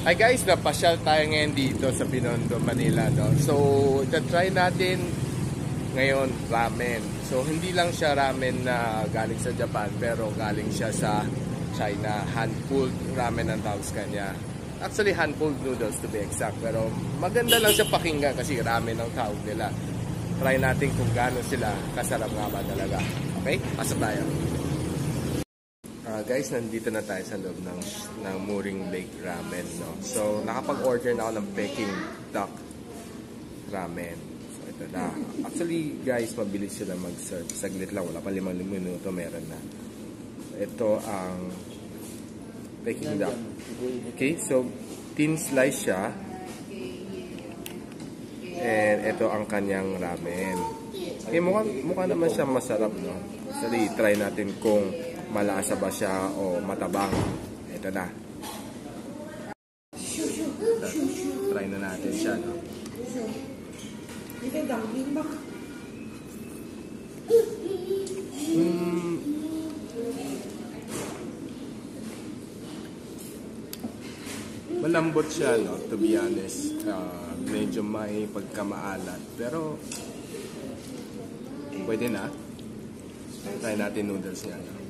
Hi guys, napasyal tayo ngayon dito sa Binondo, Manila, no? So, try natin ngayon ramen. So, hindi lang siya ramen na galing sa Japan, pero galing siya sa China. Hand-pulled ramen ang tawag kanya. Actually, hand-pulled noodles to be exact. Pero maganda lang siya pakinggan kasi ramen ang tawag nila. Try natin kung gaano sila kasarap nga ba talaga. Okay? Pasok tayo. Guys, nandito na tayo sa loob ng Mooring Lake Ramen, no? So, nakapag-order na ako ng Peking Duck Ramen. So, ito na. Actually, guys, mabilis sila mag-serve. Saglit lang, wala pa 5 minuto, meron na. Ito ang Peking Duck. Okay, so, thin slice siya. And ito ang kanyang ramen. Okay, mukha naman siya masarap, no? Actually, try natin kung malasa ba siya o matabang. Ito na. Try na natin siya, no? Malambot siya, no? To be honest. Medyo may pagkamaalat. Pero pwede na. Try natin noodles niya, no?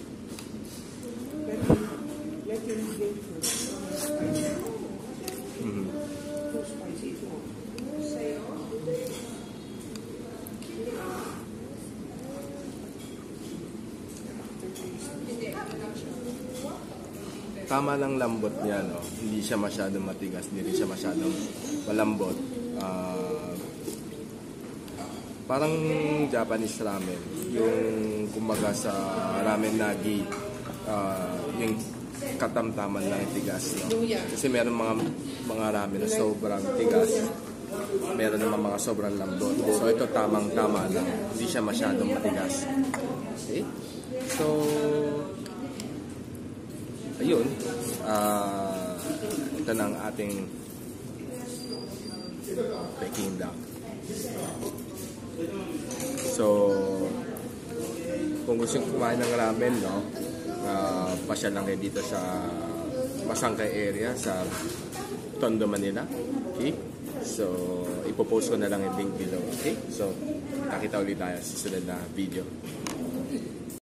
Tama lang lambot niya, no? Hindi siya masyadong matigas, hindi rin siya masyadong malambot. Parang Japanese ramen, yung kumbaga sa ramen nagi, yung katamtaman lang yung tigas, no? Kasi meron mga ramen na sobrang tigas, meron naman mga sobrang lambot. So ito tamang-tama lang, hindi siya masyadong matigas. Okay? So ayun, ito na ang ating Peking Duck. So, kung gusto nyo kumain ng ramen, no, pasyal lang kayo dito sa Pasangkay area sa Tondo, Manila. Okay? So, ipopost ko na lang yung link below. Okay? So, nakita ulit tayo sa susunod na video.